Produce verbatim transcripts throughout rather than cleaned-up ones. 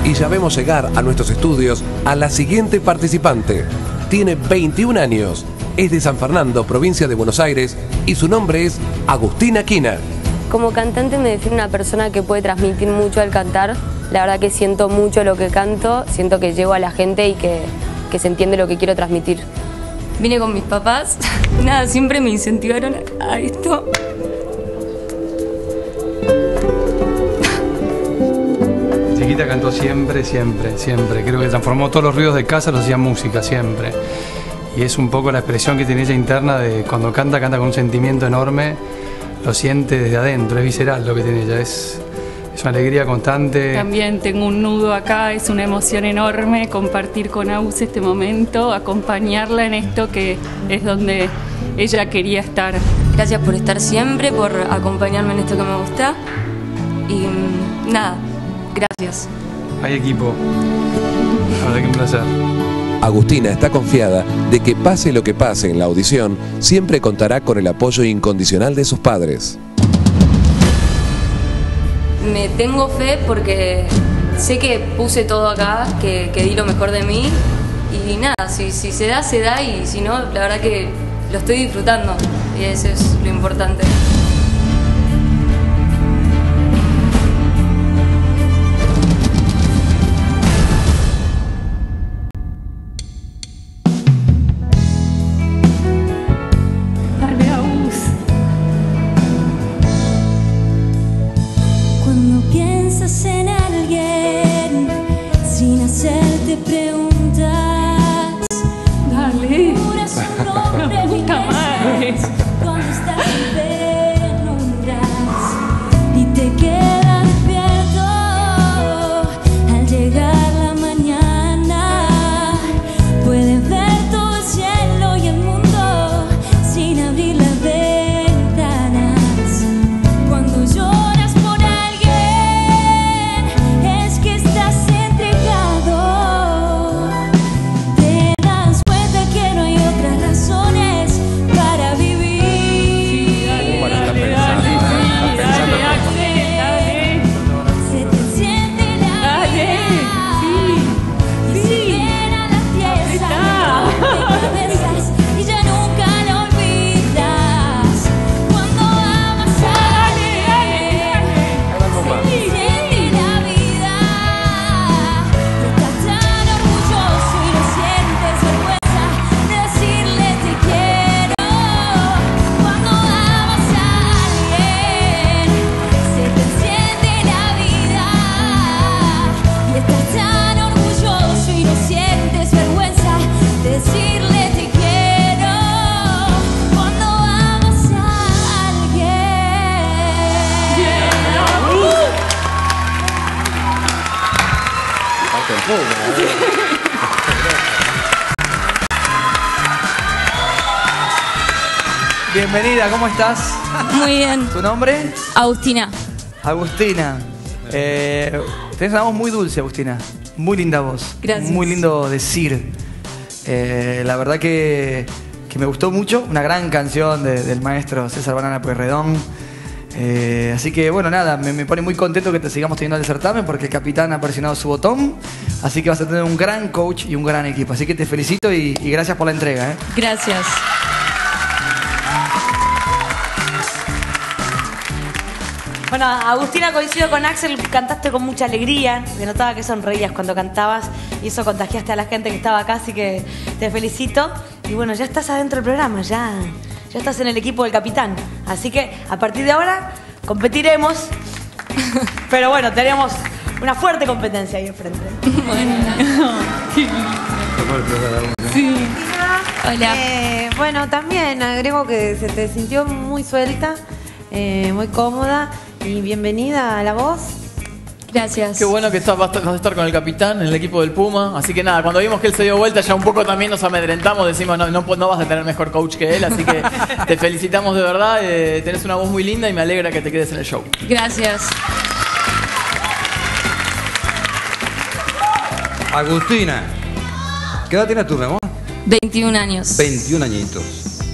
Y ya vemos llegar a nuestros estudios a la siguiente participante. Tiene veintiún años, es de San Fernando, provincia de Buenos Aires, y su nombre es Agustina Quina. Como cantante me define una persona que puede transmitir mucho al cantar. La verdad que siento mucho lo que canto, siento que llego a la gente y que, que se entiende lo que quiero transmitir. Vine con mis papás, nada, siempre me incentivaron a esto. Chiquita cantó siempre, siempre, siempre. Creo que transformó todos los ruidos de casa, los hacía música, siempre. Y es un poco la expresión que tiene ella interna de cuando canta, canta con un sentimiento enorme, lo siente desde adentro, es visceral lo que tiene ella, es, es una alegría constante. También tengo un nudo acá, es una emoción enorme compartir con Agus este momento, acompañarla en esto que es donde ella quería estar. Gracias por estar siempre, por acompañarme en esto que me gusta. Y nada, gracias. Hay equipo. La verdad que un placer. Agustina está confiada de que pase lo que pase en la audición, siempre contará con el apoyo incondicional de sus padres. Me tengo fe porque sé que puse todo acá, que, que di lo mejor de mí. Y nada, si, si se da, se da, y si no, la verdad que lo estoy disfrutando. Y eso es lo importante. En alguien sin hacerte preguntas. Dale. Me gusta más. Cuando estás en penumbras y te quedas despierto al llegar la mañana, puedes ver todo el cielo y el mundo sin abrir las ventanas. Cuando lloras por Bienvenida, ¿cómo estás? Muy bien. ¿Tu nombre? Agustina. Agustina. Eh, tenés una voz muy dulce, Agustina. Muy linda voz. Gracias. Muy lindo decir. Eh, la verdad que, que me gustó mucho. Una gran canción de, del maestro César Banana Pueyrredón. Eh, así que bueno, nada, me, me pone muy contento que te sigamos teniendo al certamen porque el capitán ha presionado su botón. Así que vas a tener un gran coach y un gran equipo. Así que te felicito y, y gracias por la entrega, ¿eh? Gracias. Bueno, Agustina, coincido con Axel, cantaste con mucha alegría, se notaba que sonreías cuando cantabas y eso contagiaste a la gente que estaba acá, así que te felicito. Y bueno, ya estás adentro del programa, ya, ya estás en el equipo del capitán. Así que a partir de ahora competiremos, pero bueno, tenemos una fuerte competencia ahí enfrente. Bueno. Sí. Hola. Eh, bueno, también agrego que se te sintió muy suelta, eh, muy cómoda y bienvenida a La Voz. Gracias. Qué bueno que estás, vas a estar con el capitán en el equipo del Puma. Así que nada, cuando vimos que él se dio vuelta ya un poco también nos amedrentamos. Decimos, no, no, no vas a tener mejor coach que él. Así que te felicitamos de verdad. Eh, tenés una voz muy linda y me alegra que te quedes en el show. Gracias. Agustina, ¿qué edad tienes tú, mi amor? veintiún años. veintiún añitos.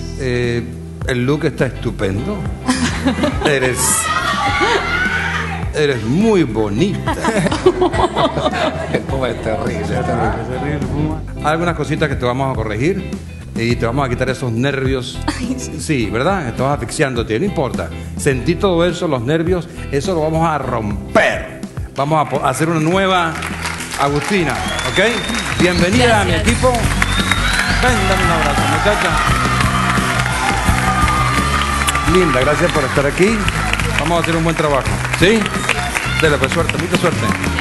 Eh, el look está estupendo. Eres... Eres muy bonita. El Puma es terrible, es terrible. Algunas cositas que te vamos a corregir y te vamos a quitar esos nervios. Sí, ¿verdad? Estás asfixiándote, no importa. Sentí todo eso, los nervios, eso lo vamos a romper. Vamos a hacer una nueva Agustina, ¿ok? Bienvenida. Gracias. A mi equipo. Ven, dame un abrazo, muchacha. Linda, gracias por estar aquí. Vamos a hacer un buen trabajo, ¿sí? Dele, pues suerte, mucha suerte.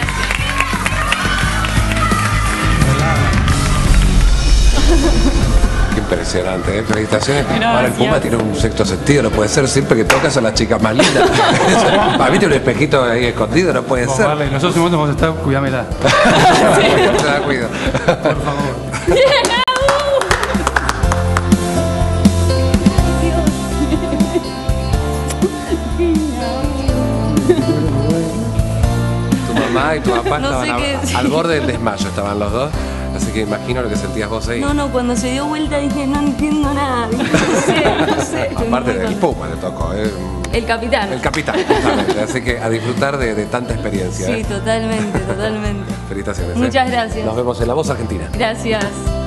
Qué impresionante, ¿eh? Felicitaciones. Gracias. Ahora el Puma tiene un sexto sentido, no puede ser siempre que tocas a las chicas más lindas. Para mí tiene un espejito ahí escondido, no puede Vos, ser. Vale, nosotros en un momento vamos a estar, cuídamela. Se da cuidado. Por favor. Tu mamá y tu papá No estaban sé a- qué- al borde del desmayo, estaban los dos. Así que imagino lo que sentías vos ahí. No, no, cuando se dio vuelta dije, no entiendo nada. No sé, no sé. estoy Aparte muy del contenta. Puma le tocó, ¿eh? El capitán. El capitán, justamente. Así que a disfrutar de, de tanta experiencia. Sí, ¿eh? totalmente, totalmente. Felicitaciones. ¿eh? Muchas gracias. Nos vemos en La Voz Argentina. Gracias.